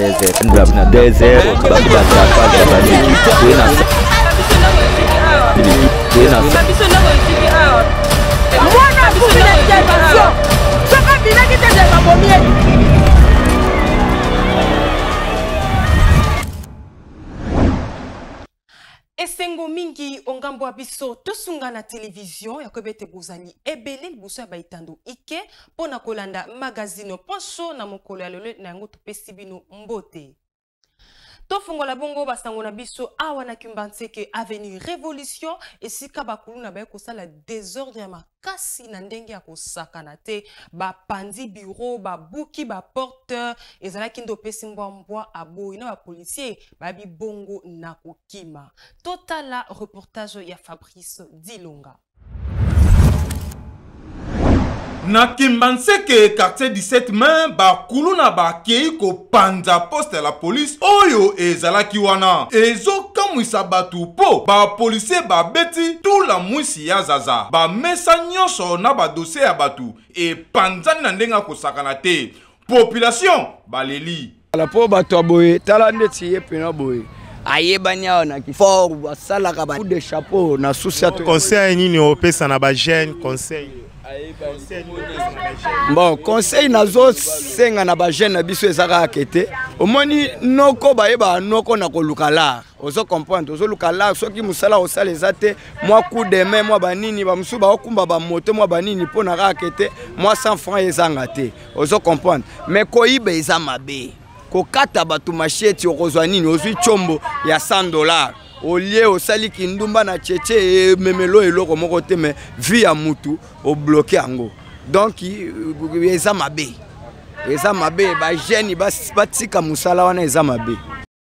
Esengo mingi ongambo abiso tosunga na télévision yakobete bozali ebele liboso ya baitando ike pona kolanda magazine ponso na mokolo ya lelo na yango topesi bino mbote. Tofungola bongo basango na biso awa na Kimbanseke avenue Révolution esika bakulu na baye kosala désordre ya makasi na ndenge ya kosakana te ba pandi bureau ba buki ba porteur ezalaki ndo pesi mbwa aboyi na ba policier babi bongo na kokima. Totala reportage ya Fabrice Dilonga. Na Kimbanseke quartier 17 mai bakulu na bakei ko panza poste la police oyo ezalaki wana ezo kamwisa batu po ba policier ba beti tout la mwisi ya zaza ba mesa nyonso na ba dossier ya batu e panzani na ndenga kosakana te population baleli la po bato aboye tala ndeti ye pena boye ayebanya na kifor basalaka ba coup de chapeau na soucia conseil nini opesa na ba jeune conseil. Bon, conseil nazo senga na ba jeune na biso ezaka akete. Omoni noko bayeba noko na kolukala. Ozo comprendre, ozo lukala soki musala osala ezate, moi coup de main, moi banini ba musu ba okumba ba moto, moi banini pona akete, moi 100 francs ezanga te. Ozo comprendre. Mais koyiba eza mabe. Ko kata batu machete okozwa nini ozwi chombo ya $100. Au lieu au sali kindumba na tchétché et memelo eloko moko te mais vie à mutu au bloqué ango. Donc eza mabe. Eza mabe ba jeune ba tika musala wana eza mabe.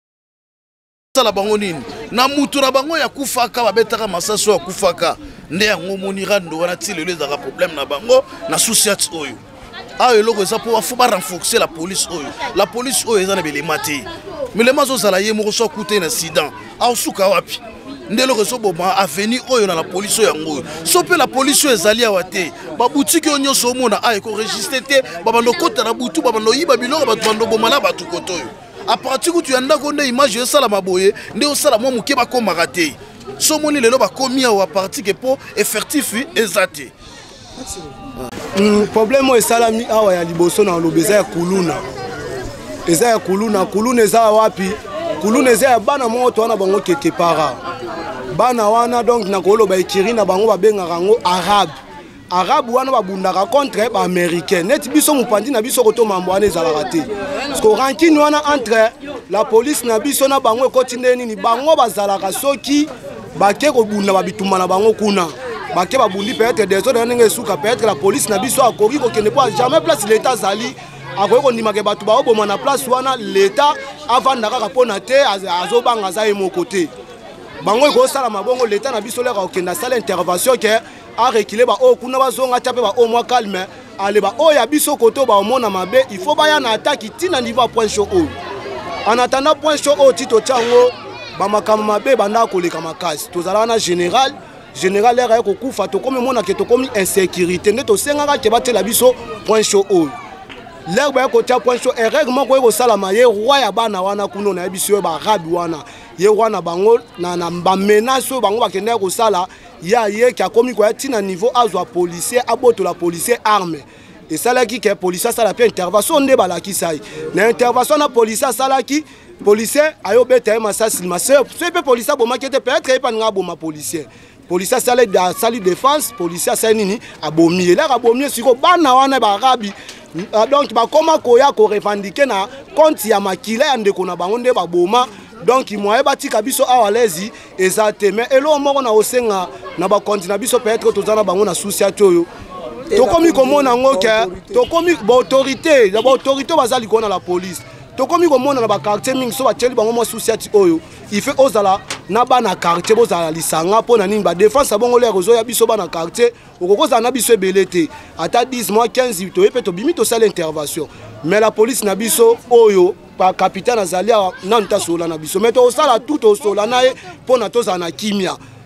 Sala bango nini na mutu na bango ya kufaka babetaka masaso ya kufaka nde yango monira ndo wana ti lelo ezaka problème na bango na société oyo. Ah eloko eza po afuba renforcer la police oyo. La police oyo eza na belema te. Mais les mazos à la yémo so coûté un incident. Ah suka wapi. Ndelo reso boma avenue oyo na la police yango. So pe la police ezali awate. Ba boutique onyo so mona a eko registré te. Ba bando kota na butu ba bando yiba biloko ba bando boma na batu kotoyo. A partir où tu anda konde image sala maboye, nde osala mo muke ba ko marate. So moni lelo ba komi a parti ke po effectif ezate. Problème est salami awa ya liboso na lobeza ya kuluna. Eza ya kuluna, kuluna eza wapi? Kuluna eza ya bana moto wana bango keke para. Bana wana donc na koloba ekiri na bango babengaka ngo arabe. Arabe wana babundaka contre ba américain. Net biso mupandi na biso koto mambo wana ezalaka te. Parce que ranking wana entre la police na biso na bango ekoti nini bango bazalaka soki bake ko bunda babituma na bango kuna. Bake babundi peut-être des autres ndenge suka peut-être la police na biso akoki ko kende pas jamais place l'état zali. Akoyeko ndimake batu ba oboma na place wana l'état avandaka kapona te azobanga za emoko te. Bango eko sala mabongo l'état na biso leka okenda sala intervention ke a reculer ba o kuna bazonga tape ba o mwa calme ale ba o ya biso koto ba omona mabe il faut ba ya na attaque tina niveau point chaud o. En attendant point chaud o tito chango ba makama mabe banda koleka makasi tozala na général leka ko kufa to comme mona ke to comme insécurité ndeto sengaka ke batela biso point chaud o. L'herbe est côté point chaud et règlement quoi salama ye roi ya bana wana kuno na biso ba rabi wana ye wana bango na ba menace bango ba kende ko sala ya ye ki a komi ko tina niveau azwa policier aboto la policier arme et sala ki ke policier sala pe intervention nde balaki sai na intervention na policier sala ki policier ayo beta ma sasi ma sœur c'est pe policier bo makete peut-être pas nga bo ma policier policier sala da sali défense policier sala nini abomi là abomi siko bana wana ba rabi. Donc ba koma koya ko revendiquer na compte ya makila ya ndeko na bango nde baboma donc moye batika biso awalezi ezateme elo moko na osenga na ba compte na biso peut-être tozana bango na société oyo to komi komona ngoke to komi ba autorité bazali kona la police to komi komona na ba quartier mingi so ba teli bango mo société oyo il fait ozala na bana quartier bozala lisanga pona nini ba défense bongo le réseau ya biso bana quartier okokoza na biso belete ata 10 mois 15 to epe to bimi to sala intervention mais la police na biso oyo pa capitaine azalia na nta sola na biso mais to sala tout au sola na pona to za na kimia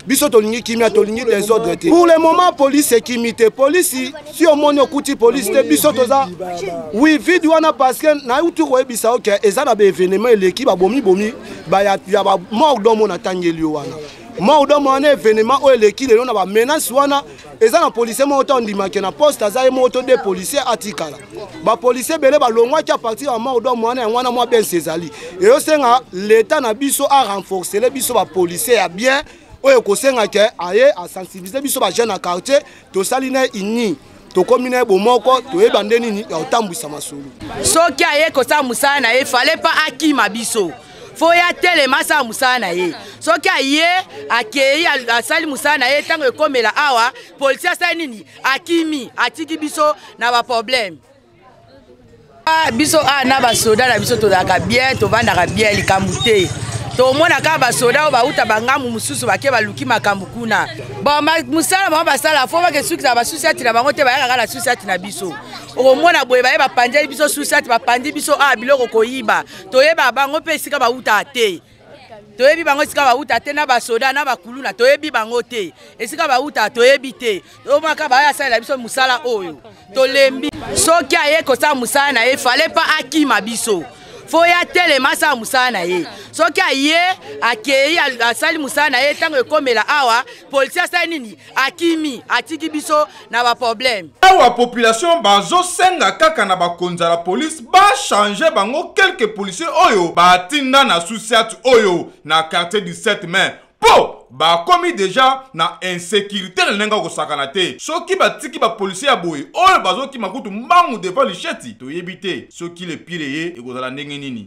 biso tolingi kimia tolingi désordre te. Pour le moment police sécurité police si au monde okuti police te biso toza oui vide wana parce que na utu ko ebisa OK eza na ba événement eleki ba bomi ba ya ba mort domo na tangeli wana mort domo wana événement o eleki lelo na ba menace wana eza na policier mo to ndimaki na poste aza mo to de policier atikala ba policier bele ba longwa ki a partir ya mort domo wana mo ben sezali et yo senga l'état na biso a renforcer les biso ba policier ya bien oyo kosenga ke aye a sensibiliser biso ba jeune na quartier to saline ini to komine bomoko to ebande nini ya otambwisa masolo soki aye kosa musana na ye fallait pas akima biso faut ya telema sa musana na ye soki aye akei asali musana na ye tango ekomela awa policier asali nini akimi atiki biso na ba problème biso na ba soda na biso tozalaka bien tovandaka bien likambo te tomona kaka basoda oyo bauta bangambu mosusu bake baluki makambo kuna bon mosala bango basala fo bake sukisa basusiati na bango te bayakaka na susiati na biso okomona boye baye bapandeli biso susiati bapandi biso biloko koyiba toyeba bango mpe esika bauta te toyebi bango esika bauta te na basoda na bakuluna toyebi bango te esika bauta toyebi te tomona kaka baye asalela biso mosala oyo tolembi soki aye kosala mosala na ye fallait pas akima biso faut ya telema sa musana na ye soki aye akei asali musana na ye tango ekomela awa policier asali nini akimi atiki biso na ba problème awa population bazosenga kaka na bakonza la police changer bango quelques policiers oyo batinda na susiat oyo na quartier du 7 mai po bakomi déjà na insécurité lenga kosakana te soki batiki ba policier ya boye oyo bazoki makutu mbangu devant licheti toyebi te soki le pire ye ekozala ndenge nini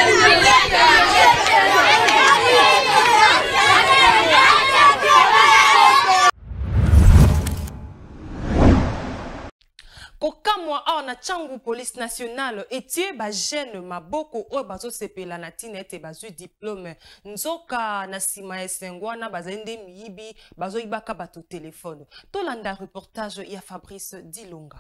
kokamwa awa na changu police nationale etie ba jeune maboko oyo bazosepela na tina ete bazwi diplôme nzoka na sima esengwa na bazende miyibi bazoyibaka bato telefone tolanda reportage ya Fabrice Dilonga.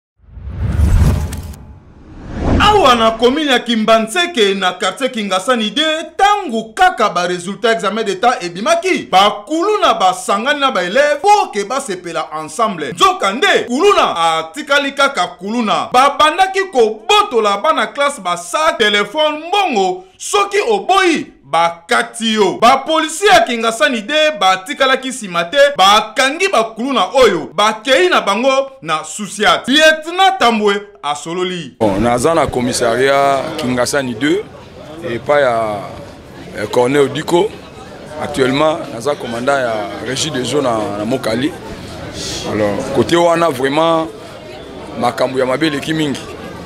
awa na commune ya Kimbanseke na quartier Kingasani de tangu kaka ba résultat examen d'état ebimaki bakuluna basangani na ba élève pour que basepela ensemble nzokande kuluna atikali kaka kuluna babandaki kobotola bana classe basa téléphone mbongo soki oboyi bakati yo bapolisier ya Kingasani de batikalaki nsima te bakangi bakuluna oyo bakei na bango na susiat lieutenant Tambwe asololi naza na commissariat Kingasani 2 et pas ya Cornel Diko actuellement naza commandant ya régie de zone na Mokali alors côté wana vraiment makambo ya mabele ki mingi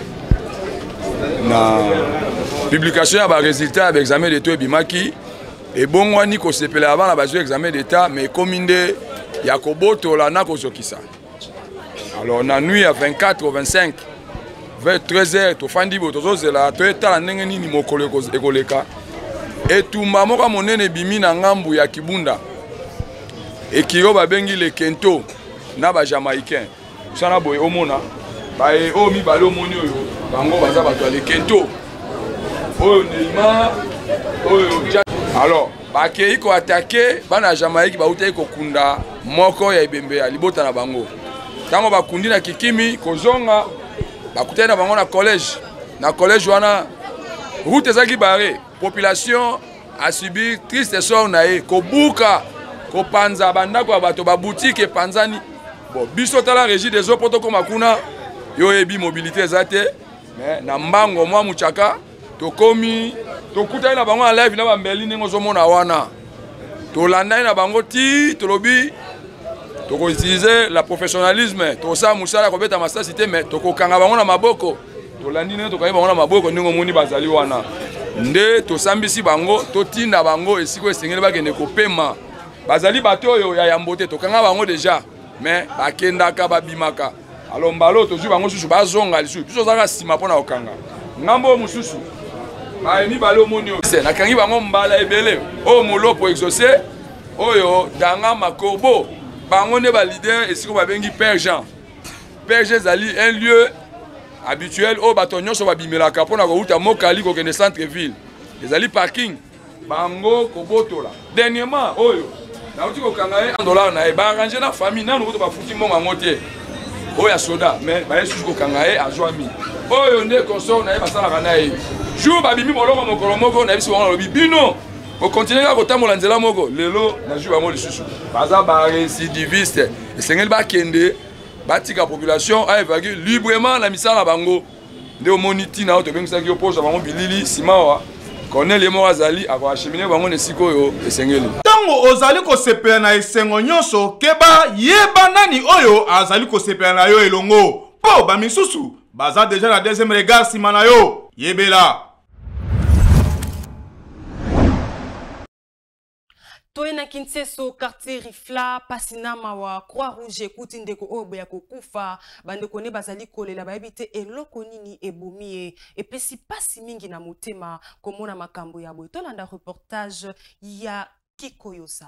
na publication ya ba résultat ya examen d'état ebimaki et bon wani ko sepela avant la base examen d'état mais kominde ya kobotola na kozokisa alors na nuit à 24 au 25 vers 13h to fandi botozo zela to etala ndenge nini mokolo ekoleka etumba moko monene bimi na ngambu ya Kibunda ekiro babengi le Kento na ba Jamaïcain sana boye omona ba e o mi balo moni oyo bango baza bato le Kento oyo Neymar oyo alors bakei ko attaquer bana Jamaïque ba utai ko kunda moko ya ebembe ya libota na bango tango bakundi na Kikimi kozonga bakutana na bango na collège wana route ezaki barré population a subi triste sort na ye kobuka kopanza bandako ya bato ba boutique panzani bon biso tala régie des eaux poto koma kuna yo ebi mobilité ezate mais na mbango mwa muchaka tokomi tokutana na bango en live na bambeli ningo zomona wana tolanda na bango ti tolobi toko utiliser la professionnalisme to sa musala ko beta masa cité mais toko kanga bango na maboko tolandi ne tokai bango na maboko ningo moni bazali wana nde to sambisi bango to tinda bango esiko esengeli bakende ko pema bazali bato oyo ya yambote to kanga bango déjà mais bakendaka babimaka alors mbalo to ju bango susu bazonga lisu biso zaka sima pona okanga ngambo mususu ni balo monio na kangi bango mbala ebele o molopo exaucé oyo danga makobo bango ne ba leader esiko babengi Père Jean zali un lieu habituel au batonyo so babimelaka pona ko uta Mokali ko kende centre ville ezali parking bango kobotola dernièrement oyo na uti ko kanga $1 na ba arranger na famille na ko ba futi mbongo ngote oya soda mais ba yesu ko kanga azwami oyo nde consort na basala kana jour babimi moloko mokolo moko na biso wana lobi bino au continuer à kotambola nzela moko lelo na jour bango lisusu baza ba récidiviste esengeli ba kende batika population a évacuer librement la misala bango nde omoniti na auto bengisa ki oposa bango bilili simawa Cornel Emo azali akoacheminer bango nesiko yo esengeli tango ozali kosepela na esengo nyonso keba yeba nani oyo azali kosepela na yo elongo po bamisusu baza déjà na deuxième regard sima na yo yebela. Toena Kinseso quartier Rifla pasina mawa Croix-Rouge kuti ndeko obo ya kokufa bandeko ne bazali kolela bayebite eloko nini ebomie epesi pasi mingi na motema komona makambo ya boye tolanda reportage ya Kikoyosa.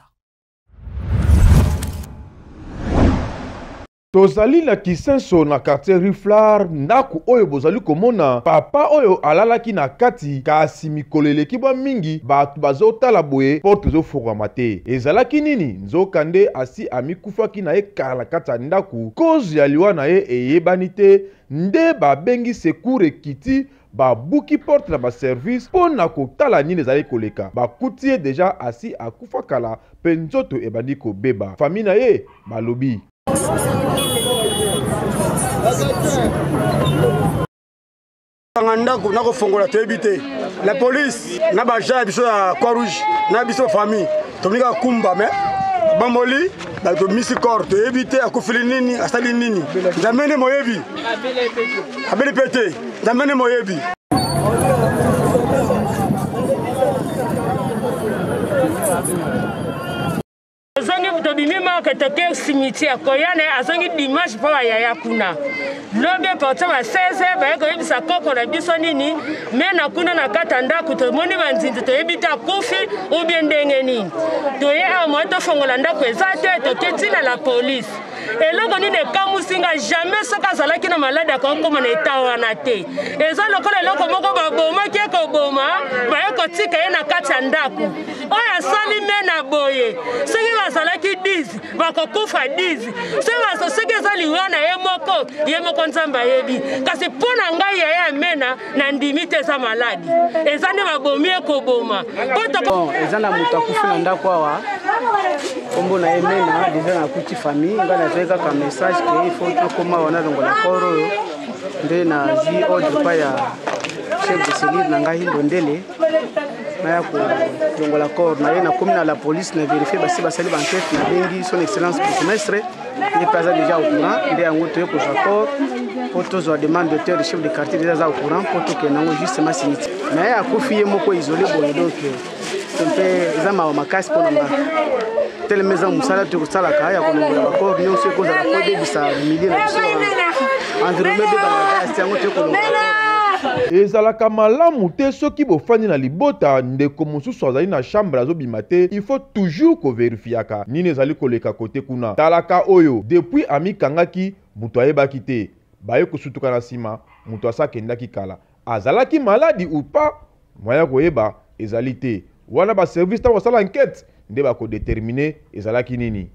Tozali na Kisenso na quartier Riflar ndaku oyo bozali komona papa oyo alalaki na kati kasi mikolele kibwa mingi batu bazotala boye porte zofungwama te ezalaki nini nzokande asi amikufaki na ye kala kati ya ndaku kozi ya liwa na ye eyebani te nde babengi secours ekiti babuki porte na baservice mpo na kotala nini ezali koleka bakuti ye deja asi akufa kala mpe nzoto ebandi kobeba fami na ye balobi ndako nako fongola toyebi te la police na baja biso ya Croix-Rouge na biso famille tonika kumba me bamoli bato misi corps toyebi te akufili nini asali nini nzamene moyebi abeli pete nzamene moyebi azongi tobimi moko toke cimetière koyane azongi dimanche mpo bayaya kuna lobi eporte ba 16 baye koyebisa koko na biso nini me na kuna na kati ya ndako tomoni banzinzi toyebi te akufi ubie ndenge nini toye awa moye tofongola ndako eza te toke ntina la polise eloko nini ekamusinga jamais soki azalaki na maladi akokoma na eta wana te eza lokola eloko moko babomaki ekoboma baye kotika ye na kati ya ndako oyo asali me na boye soki bazalaki 10 bakokufa 10 soki eza liwa na ye moko nzambe ayebi kasi mpo na ngai yaya amena na ndimi te eza maladi eza nde babomi ekoboma eza na moto akufi na ndako awa kombo na ye mena deja nakuti famille ngai nazwi kaka message ke ifo tokoma wana longola koro oyo nde nazwi ordre pa ya chef de cellule na ngai ndondele naya kolongola corps na ye nakomi na la police na vérifie basi basali bankete nabengi son excellence bourgmestre ye mpe aza déjà au courant nde yango toye kozwa corps mpo tozwa demande d'auteur de chef de quartier déjà aza au courant mpo tokende yango justement cimetière na ye akufi ye moko isolé boye donc mpe eza mawa makasi mpo na nga telema eza mosala tokosalaka ya kolongola bacor nyonso ekozala po ebebisa milie na biso environnement ebebaka yango toye kolongola ezalaka malamu te soki bofandi na libota ndeko mosusu azali na chambre azobima te il faut toujours koverifiaka nini ezali koleka kote kuna talaka oyo depuis amikangaki moto ayebaki te baye kosutuka na nsima moto asakendaki kala azalaki maladi ou pas moya koyeba ezali te wana baservice ntango basala enquête nde bakodetermine ezalaki nini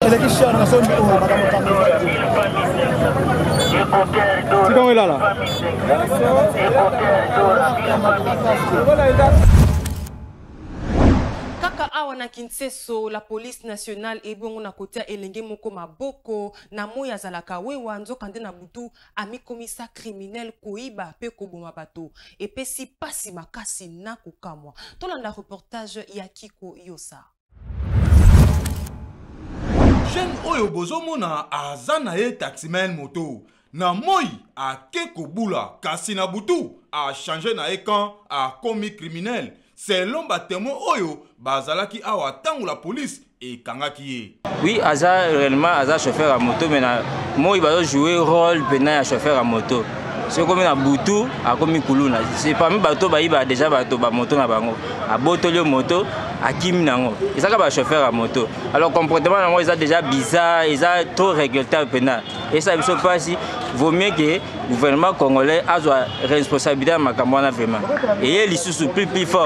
Kaka awa na Kinseso la police nationale ebongo na kotia elenge moko maboko na moya zalaka wewa nzokande na butu amikomisa criminel koiba pe koboma bato epesi pasi makasi na kokamwa tolanda reportage ya Kikoyosa. Jeune oyo bozomona aza na ye taximan moto na moi ake kobula kasi na butu a changer na ekan a komi criminel selon batemo oyo bazalaki awa tango la police ekangaki ye. Oui, aza réellement aza chauffeur à moto mais na moi bazo jouer rôle pena ya chauffeur à moto. C'est comme na butu a komi kuluna. C'est parmi bato ba déjà bato ba moto na bango. A botolio moto a kim nango. Ils ka ba chauffeur à moto. Alors comportement nango ils a déjà bizarre, ils a trop regrettable pena. Et ça il faut pas si vaut mieux que le gouvernement congolais a responsabilité à makambo na vraiment. Et il sous plus fort.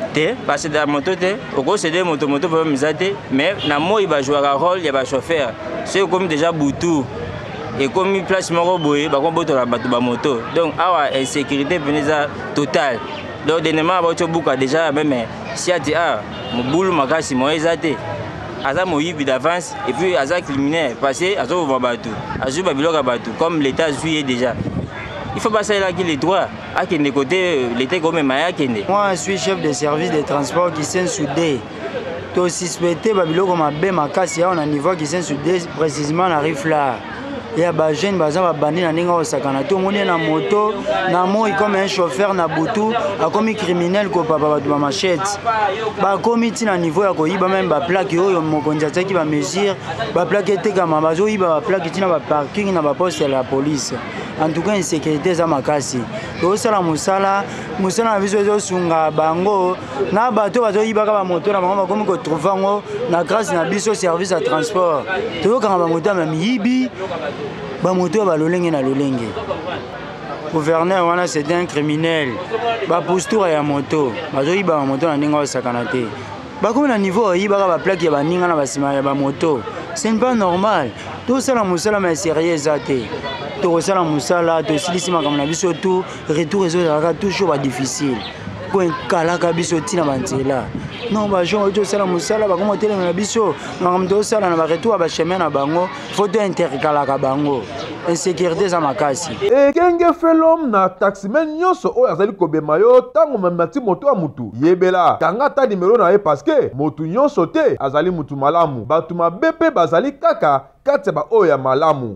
te parce que la moto te oko céder moto problème zate mais na moi il va jouer un rôle il va chauffeur c'est comme déjà butu et comme place moko boye ba ko boto la bato ba moto donc awa insécurité peneza totale donc dernièrement ba buka déjà même si ati mobulu makasi mo ezate aza moyibi d'avance et puis aza criminel parce que azo va bato azo ba biloka bato comme l'état suit déjà. Il faut passer là qui les droits à qui les côtés l'été comme Maya Kende. Moi je suis chef de service de transport qui s'est soudé. To suspecté babilo comme abe makasi on a niveau qui s'est soudé précisément na Riflar. Il y a des jeunes qui ont bandi na ninga osakana to moni na moto na moi comme un chauffeur na butu a comme criminel ko papa ba machette ba komiti na niveau ya ko yiba même ba plaque yo mokonza tsaki ba mesure ba plaque te kama bazo yiba ba plaque tina ba parking na ba poste de la police. En tout cas insécurité za makasi to sala musala na biso zo sunga bango na bato bazo yiba ka ba moto na bango comme ko trouvango na grâce na biso service à transport to ka ba moto même yibi ba moto ba lolenge na lolenge gouverneur wana c'est un criminel ba posture ya moto bazo yiba ba moto na ninga osakana te ba comme na niveau yiba ka ba plaque ya ba ninga na ba sima ya ba moto c'est pas normal to sala musala mais sérieux zate to sala musala to silisima comme na biso tout retour ezolaka toujours ba difficile point kalaka biso tina banzela non ba gens to sala musala ba comme tele na biso ngam to sala na ba retour ba chemin na bango photo interkalaka bango insécurité za makasi ekenge felom na taximen nyonso oyo azali kobema yo tango mamati moto ya mutu yebela kanga ta nimero na ye parce que motu nyonso te azali mutu malamu bato mabe mpe bazali kaka kati ya ba oyo ya malamu.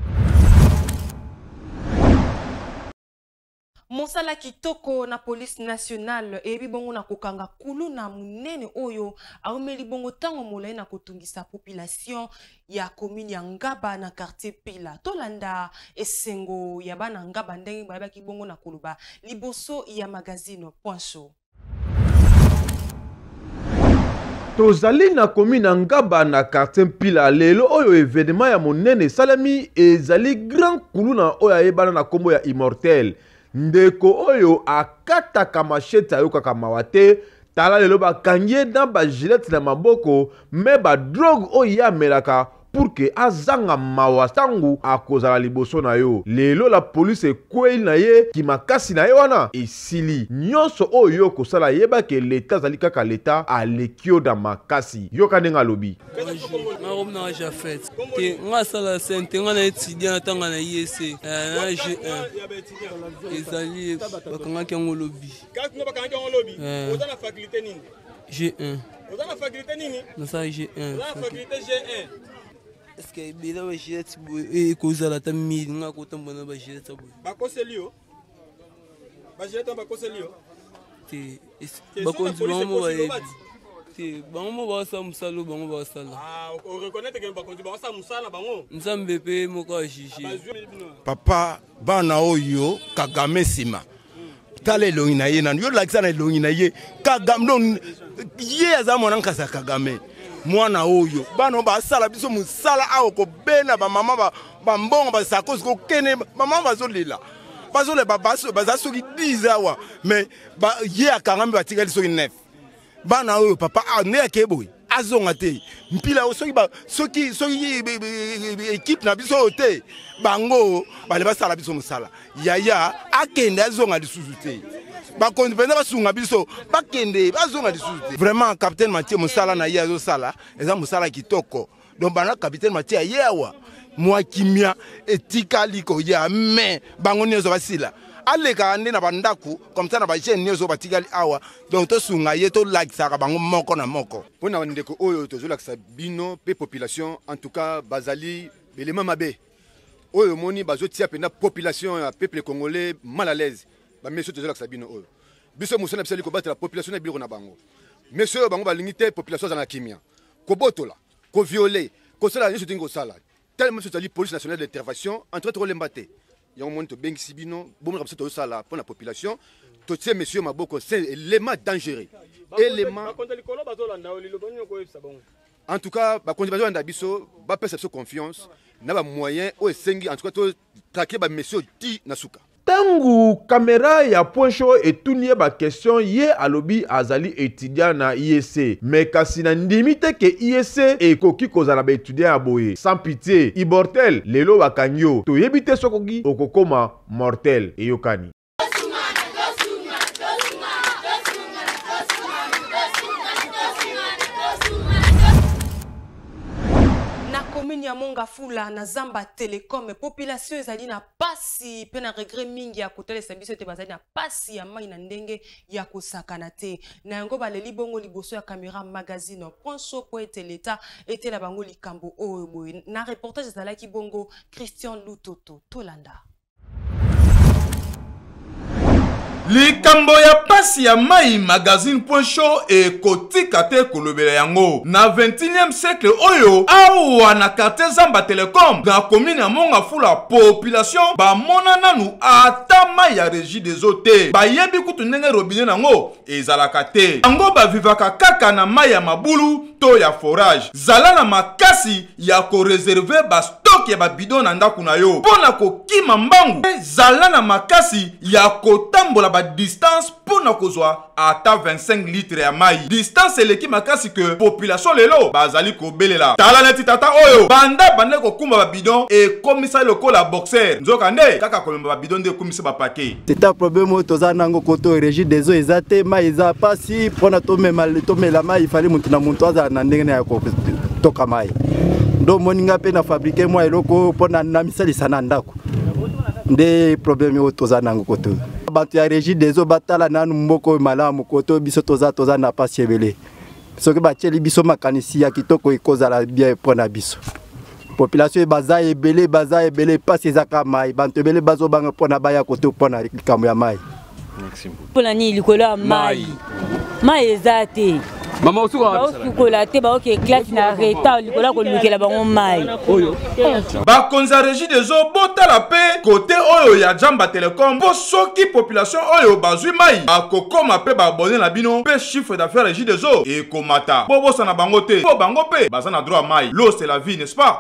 Mosala kitoko na police nationale ebi bongo na kokanga kulu na munene oyo aumeli bongo tango molai na kotungisa population ya commune ya Ngaba na quartier Pila tolanda esengo ya bana Ngaba ndenge bayaki bongo na koluba liboso ya magazine Point Show. Tozali na commune Ngaba na quartier Pila lelo oyo événement ya monene salami ezali grand kulu na oyo ayebana na kombo ya Immortel. Ndeko oyo akataka machete ayokaka mawa te tala lelo bakangie na bagilete na maboko me badrogue oyo ye amelaka pour que azanga mawa sangu akozala liboso na yo. Lelo la police ekweli na ye kimakasi na ye wana esili nyonso oyo kosala yeba ke leta azali kaka leta alekio da makasi yoka ndenge alobi na Jafet te nga sala sente nga na étudiant na tanga na IEC na G1 ezali bakanga kango lobi oza na faculté nini G1 oza na faculté nini na sa G1 na faculté G1 est-ce que bila ba jet e kozala ta mili nga ko tambona ba jet boy ba koselio ba jet ba koselio te ba kontu mo ba te bango ba sa musalo bango ba sala on reconnaît que ba kontu ba sa musala bango nzambe pe moko ajiji papa bana oyo Kagame sima tale longi na ye nan yo lakisa na longi na ye Kagame don ye azamona nkasa Kagame mwana oyo bano basala biso musala awo ko bena ba mama ba mbongo ba sakos ko kene mama bazolela bazole babaso bazasoki 10 awa mais ba ye akangambi batikali soki 9 bana oyo papa ne akeboy azonga te mpila soki équipe na biso te bango bale basala biso musala yaya akende azonga lisusu te bakondi pena basunga biso bakende bazonga lisusu te vraiment capitaine Mathieu musala na ye azosala eza musala kitoko donc bana capitaine Mathieu yewa mwa kimia etikali ko ya mais bango nyozo basila aleka ande na bandaku comme ça na ba jeune nyozo batikali awa donc to sunga ye to like saka bango moko na moko pona ndeko oyo to lakisa bino pe population en tout cas bazali belema mabe oyo moni bazotia pena population ya peuple congolais mal à l'aise ba monsieur to lakisa bino oyo biso musana bisali ko battre la population na biloko na bango monsieur bango balingi te population za na kimia ko botola ko violer ko sala nyoso tingo sala tellement c'est la police nationale d'intervention entre autres l'embate il y a un moment bengi sibino bon comme ça to sala pour la population to tie monsieur maboko c'est élément dangereux élément en tout cas ba kondibazo nda biso ba perception confiance na ba moyen o esengi en tout cas to traquer ba monsieur ti na suka Tangu caméra ya Point Show etunie ba question ye alobi azali étudiant na IEC. Mais kasi na ndimite ke IEC ekoki kozala ba étudiant ya boye. Sans pitié, ibortel lelo bakangyo. To yebite sokoki okokoma mortel eyokani. Commune ya Mongafula na Zamba Telecom population ezali na pasi pe na regret mingi ya kotelesa biso te bazali na pasi ya mai na ndenge ya kosakana te na yango baleli bongo liboso ya caméra magazine Point Show po ete leta etela bango likambo oyo boye na reportage ezalaki bongo Christian Lutoto Tolanda. Likambo ya pasi ya mai magazine Point Show e kotika te kolobela yango na 21e siècle oyo awa na quartier Zamba Telecom na commune ya Mongafula population ba mona nanu ata mai ya régie des eaux te ba yebi kutu ndenge robinet nango ezalaka te yango ba vivaka kaka na mai ya mabulu to ya forage zala na makasi ya ko réserver ba stock ya ba bidon na ndaku na yo pona ko kima mbangu zala na makasi ya kotambola ba distance pona kozwa ata 25 litres ya mai distance eleki makasi que population lelo bazali kobelela tala neti tata oyo banda ko kumba ba bidon e komisa lokola boxer nzoka nde kaka komba ba bidon de komisa ba paquet c'est un problème toza nango koto régie des eaux ezate mai eza pasi pona to mela mai il fallait mutu na muntu aza na ndenge ya ko toka mai ndo moninga pe na fabriquer moi eloko pona na misalisa na ndako nde problème o toza nango koto bato ya régie des eaux batala nanu mboko malamu koto biso toza na pasi ebele soki batieli biso makanisi ya kitoko ekozala bien pona biso population baza ebele pasi ezaka mai banto ebele bazobanga pona baya koto pona likambo ya mai pona ni likolo ya mai eza te mama osukola te baoke classe na retard likola kolukela bango mai bakonza régie des eaux botala pe côté oyo ya Zamba Telecom po soki population oyo bazwi mai akokoma pe babone na bino pe chiffre d'affaires régie des eaux ekomata bobosa na bango te po bango pe baza na droit mai l'eau c'est la vie n'est-ce pas.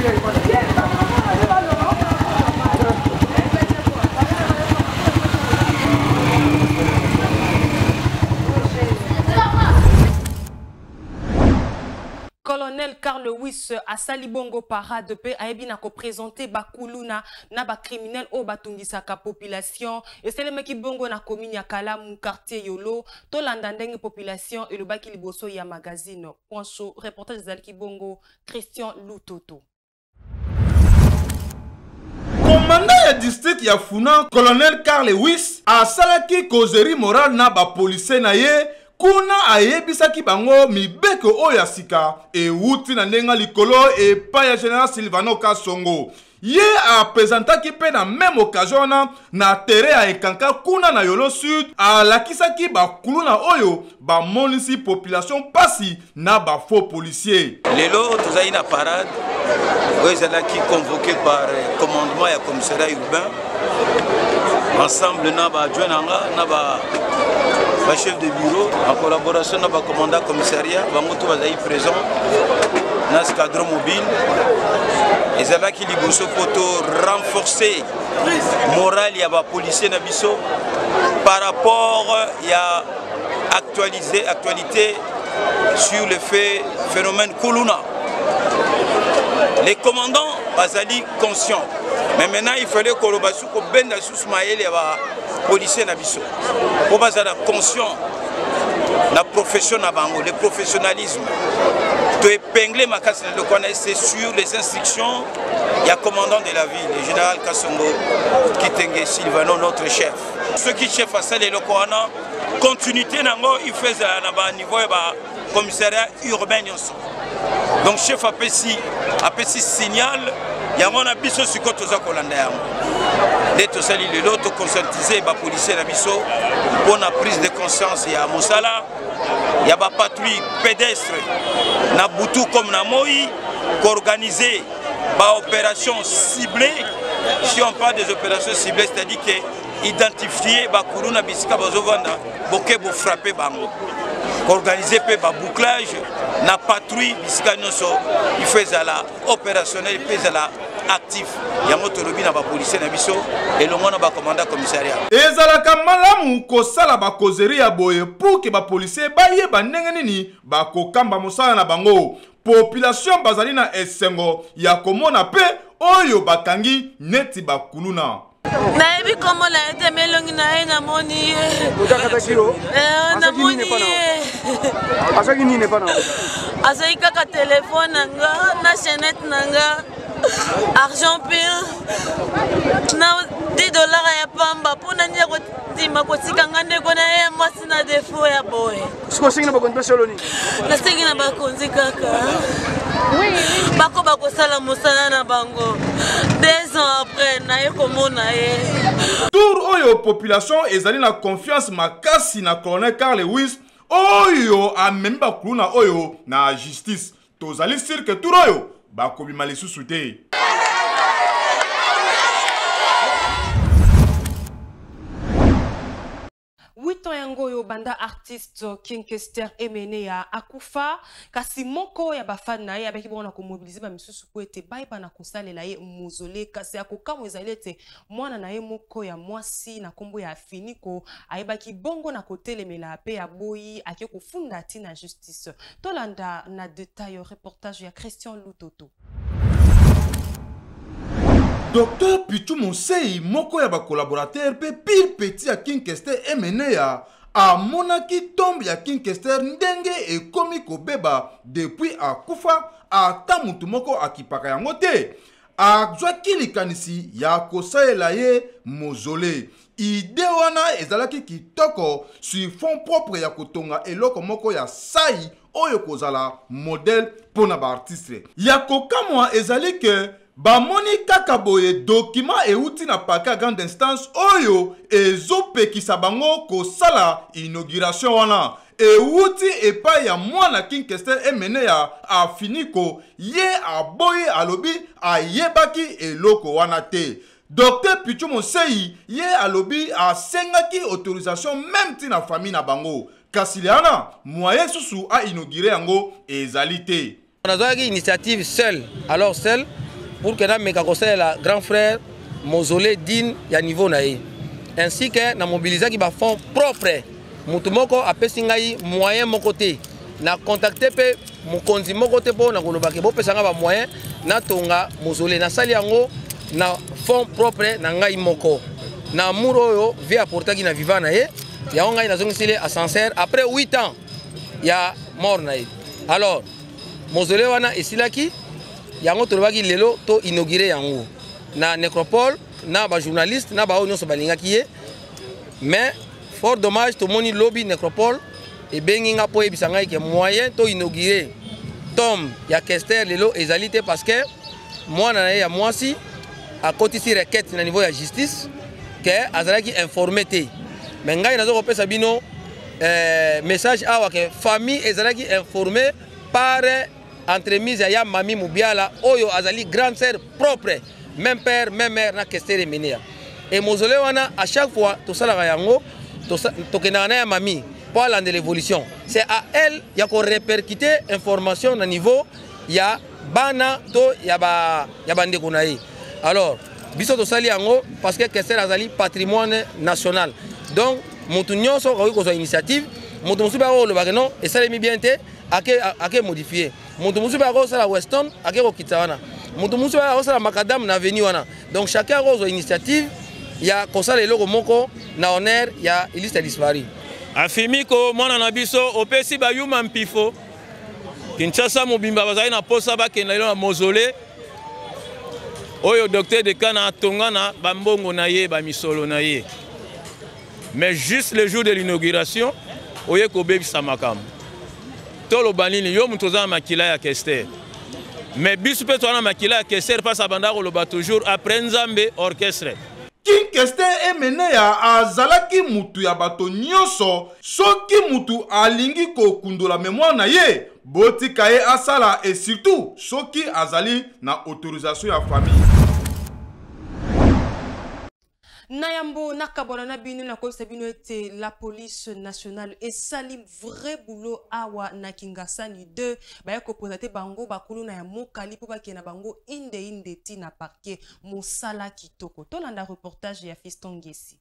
Colonel Carl Lewis a salibongo parade pe ayebi na ko présenter bakuluna na ba criminel o batungisa ka population et c'est le meki bongo na commune ya Kalamu quartier Yolo to landa ndenge population et le baki liboso ya magazine Point Show reportage zalki bongo Christian Lutoto. Commandant ya district ya Funa Colonel Carl Lewis a salaki causerie morale na ba policier na ye kuna ayebisaki bango mibeko oyo sika e wuti na ndenga likolo e pa ya General Silvano Kasongo ye a présentaki pe na même occasion na terrain ya Ekanka kuna na Yolo Sud alakisaki bakuluna oyo ba monisi population pasi na ba faux policiers. Lelo tozali na parade oyo ezalaki convoqué par commandement ya commissariat urbain ensemble na ba adjoint na ba chef de bureau en collaboration avec le commandant commissariat bangoto bazali présent dans ce cadre mobile et ça va qui liboso photo renforcer morale ya ba policier na biso par rapport ya actualité sur le phénomène Kuluna. Les commandants bazali conscients mais maintenant il fallait que l'obassu ko benda sous maël ya ba policier na biso pour bazala conscient la profession na bango le professionnalisme to épingler makasi le connaître sur les instructions il y a commandant de la ville le général Kasongo Kitenge Silvano notre chef ceux qui chef à ça les lokoana continuité nango il faisait na ba niveau ba commissariat urbain nyonso donc chef apesi signal yango na biso siko toza kolanda yango nde tosali lelo toconscientiser bapolisier na biso mpona prise de conscience ya mosala ya bapatrouille pédestre na butu comme na moi qu'organiser baopération ciblée. Si on parle des opérations ciblées, c'est-à-dire que identifier bakulu na bisika bazovanda boke bo frapper bango organiser pe ba bouclage na patrouille bisika nyonso il fait la opérationnel il fait la actif yango tolobi na ba policier na biso elongo na ba commandant commissariat ezalaka malamu kosala ba kozeri ya boye pour que ba policier bayeba ndenge nini bakokamba mosala na bango population bazali na esengo ya komona pe oyo bakangi neti bakuluna nayebi kombo na ye te melongi na ye namoni ye namoni ye azwaki nini epa na azwaki kaka telefone na nga na chaînette na nga argent pire na $10 ya pamba mpona nini ya kotima kotika nga ndeko na ye ya mwasi na defo ya boye sikosengi na bakonzi mpe nini nasengi na bakonzi kaka bako bakosala mosala na bango 2 ans après naye komona ye tour oyo population ezali na confiance makasi na colonel Carl Lewis oyo amemi bakuluna oyo na justice tozali sir ke tour oyo bakobima lisusu te. 8 ans yango yo banda artiste King Kester emene ya akufa kasi moko ya bafana na ye abeki bona ko mobiliser ba misusu ko ete baiba na kosalela ye muzole kasi akokamwe ezalete mwana na ye moko ya mwasi na kombo ya Finiko ayebaki bongo na kotelemela pe ya boyi ake kofunda ti na justice tolanda na detail reportage ya Christian Lutoto. Docteur Pichu Monsei moko ya ba collaborateur pe pile petit ya King Kester emene ya amonaki tombe ya King Kester ndenge ekomi kobeba depuis akufa ata mutu moko akipaka yango te azwaki likanisi ya kosalela ye mozole ide wana ezalaki kitoko sur fond propre ya kotonga eloko moko ya sai oyo kozala modèle pona ba artiste ya kokamwa ezali ke bamoni kaka boye document euti na paka grande instance oyo ezopekisa bango kosala inauguration wana euti epai ya mwana King Kester emene ya Afiniko ye aboye alobi ayebaki eloko wana te. Docteur Pichu Monsei ye alobi asengaki autorisation même ti na famille na bango kasi liana moyen susu a inauguré yango ezali te. On a donné une initiative seule, alors seule pour que nous mekions la grand frère mausolée digne ya niveau naï ainsi que na mobiliser qui ba fonds propre mutu moko apesi ngai moyen moko te na contacter pe mokonzi moko te po na koloba ke bo pesanga ba moyen na tonga mausolée na sali yango na fonds propre na ngai moko na muro yo via portaki na vivant na ye ya ngai na zongisile à sincère après 8 ans ya mort naï alors mausolée wana esilaki yango tolobaki lelo to inauguré yango na nécropole na ba journaliste na ba onyo so balingaki ye mais fort dommage to moni lobby nécropole e benginga po ebisanga ke moyen to inauguré tombe ya Kester lelo ezalité parce que mwana na ya mwasi a kotisi requête na niveau ya justice que azalaki informé te mais ngai nazo ko pesa bino message awa que famille ezalaki informé par entremise ya mami Mubiala oyo azali grande sœur propre même père même mère na Kester menea et mausolée wana à chaque fois to sala yango to kenana ya mami pour la de l'évolution c'est à elle ya ko répercuter information na niveau ya bana to ya bandeko na ye alors biso to sali yango parce que Kester azali patrimoine national donc mutu nyonso ko zo initiative mutu musuba o lo bageno et ça bien te ake modifier mutu musuba ko sala Weston ake ko kitana mutu musuba ko sala Macadam na avenue wana donc chacun a son initiative ya kosala eloko moko na honneur ya iliste disparu Afimiko mwana na biso opesi ba yuma mpifo Kinshasa mobimba bazali na posa bakenda na mausolée oyo docteur de kana tongana bambongo na ye ba misolo na ye mais juste le jour de l'inauguration oye ko bebisa makambo tolo banini yo mutoza makila ya Kester mais biso pe tona makila ya Kester passe abanda ko loba toujours après Nzambe orchestre King Kester emene ya azalaki mutu ya bato nyonso soki mutu alingi kokundola mémoire na ye botika ye asala et surtout soki azali na autorisation ya famille. Nayambo nakabona na bino na kosa bino ete la police nationale et salim vrai boulot awa na Kingasani 2 ba ko présenter bango bakulu na ya mokali po bakena bango inde ti na parquet mosala kitoko. Tolanda reportage ya Fiston Ngesi.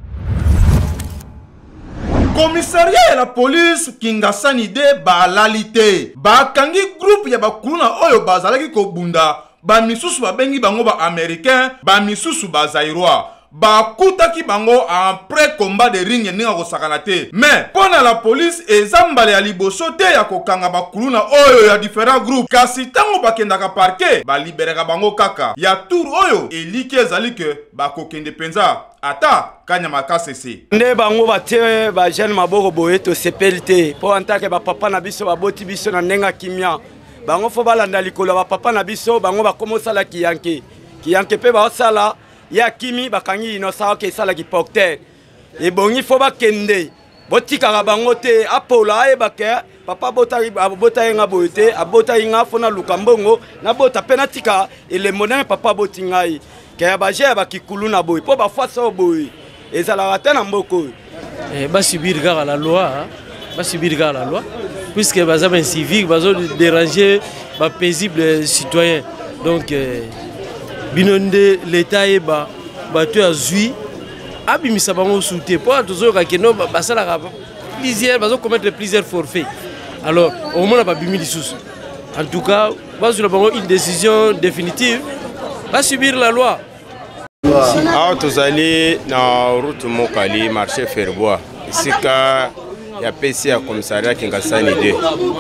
Commissariat ya la police Kingasani 2 ba lalité ba kangi groupe ya bakulu na oyo bazalaki ko bunda ba misusu ba bengi bango ba américain ba misusu ba zaïrois ba kutaki bango après combat de ring ninga ko sakana te mais pona la police ezambale ya liboso te ya kokanga bakulu na oyo ya différents groupes kasi tango bakendaka parquet ba libereka bango kaka ya tour oyo eliki ezali ke bakokende penza ata kanya makasese nde bango batie ba jeune maboko boye to sepelite po antake ba papa na biso baboti biso na ndenga kimia bango fo balanda likolo ba papa na biso bango bakomosala kiyanke pe basala ya kimi bakangi inosa ke sala ki porter e bongi fo bakende botika bango te apola ayebake papa bota yenga bote abota yenga fona lukambongo na bota penatika ele moderne papa botingai ke baje bakikulu na boy po ba faso boy ezala rata na mboko basubir gars la loi puisque baza ben civique bazo déranger ba paisible citoyen donc binonde l'état et ba tu as zui abimisa bango souté pour toujours ka keno basala plusieurs bazo commettre plusieurs forfaits alors au moins ba bimi lisusu en tout cas bazo la bango une décision définitive va subir la loi. Ah tozali na route mokali marché Ferbois isika ya PC ya commissariat Kingasani 2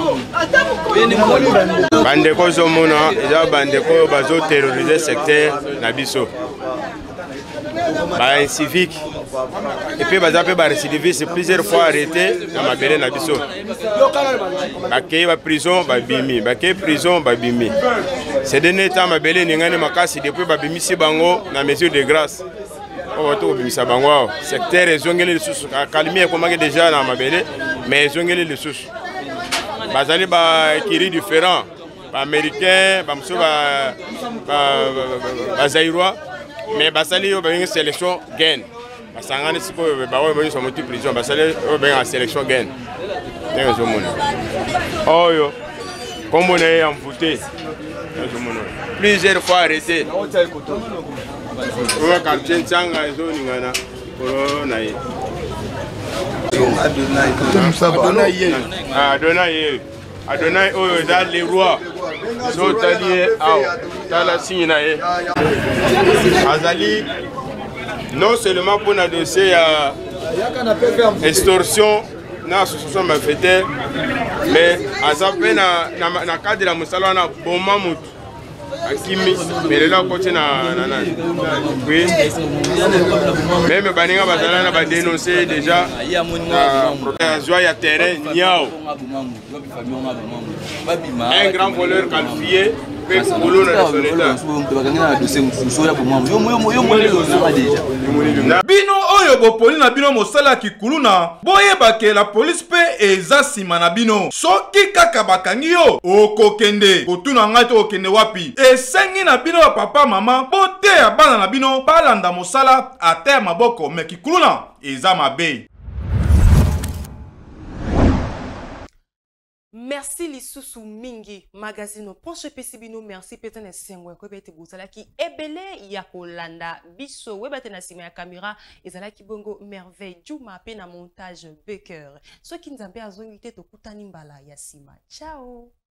bandeko zomona eza bandeko bazo terroriser secteur na biso ba civique et puis baza pe ba récidiviste plusieurs fois arrêté na mabele na biso bakei ba prison ba bimi bakei prison ba bimi c'est dernier temps mabele ningane makasi depuis ba bimi si bango na mesure de grâce on va tout bimisa bango secteur ezongeli lisusu calmer comme déjà na mabele mais ezongeli lisusu bazali ba kiri différent ba américain ba muso ba zaïrois mais basali yo ba une sélection gain basangani siko ba wo ba so motu prison basali yo ba une sélection gain ndenga zo mona oyo kombo na ya mvuté zo mona plusieurs fois arrêté on quartier Tchanga zo ningana kolo na ye Adonai oyo da les rois so talié ao tala sina ye azali non seulement pour un dossier à extorsion na association malfaiteur mais azape na cadre la musala na boma mutu akimi mais là côté na oui même baninga bazala na ba dénoncer déjà joie ya terrain niao un grand voleur qualifié bino oyo boponi na bino mosala kikuluna boyeba ke la police pe eza sima na bino soki kaka bakangi yo okokende kotuna ngai to okende wapi esengi na bino ya papa mama boteya bana na bino balanda mosala ata ya maboko me kikuluna eza mabe. Merci lisusu mingi magazine ponche pesibino merci petene sengwe ko bete buzala ki ebele ya kolanda biso webate na sima ya caméra ezala ki bongo merveille juma pe na montage Baker soki nzambe azongi te tokutani mbala ya sima ciao.